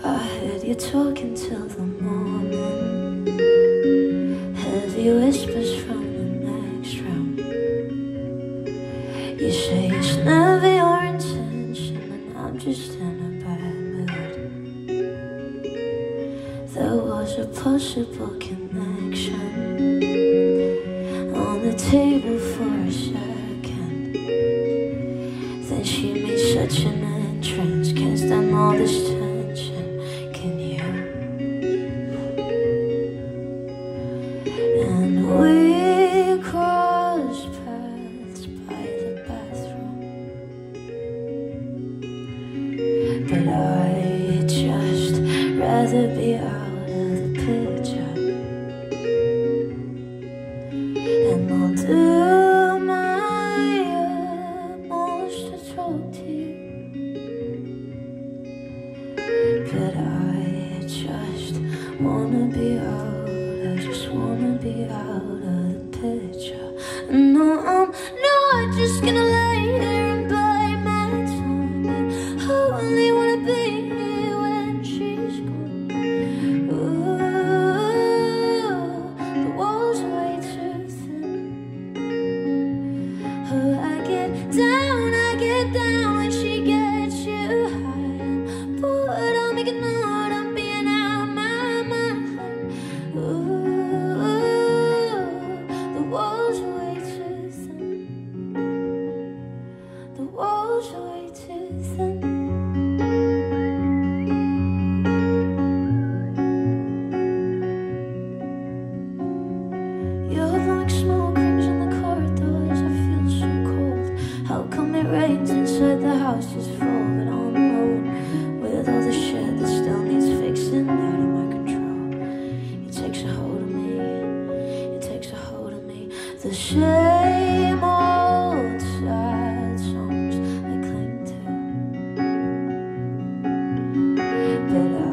I heard you talking till the morning, heavy whispers from the next room. You say it's never your intention, and I'm just in a bad mood. There was a possible connection on the table for a second. Then she made such an entrance. Can't stand all this tension, can you? And we crossed paths by the bathroom, but I'd just rather be out of the picture. And I'll do my utmost to talk to you, but I just wanna be out, I just wanna be out of the picture. No, I'm not just gonna lay here and bite my tongue. I only wanna be here when she's gone. Ooh, the walls are way too thin. I get down when she gets you high. But I'll make a note, I'm being out my mind. Ooh, the walls are way too thin. The walls are way too thin. You're like smoke rings in the corridors, I feel so cold. How come it rains inside the house is full, but I'm alone with all the shit that still needs fixing, out of my control. It takes a hold of me, it takes a hold of me. The same old sad songs I cling to, but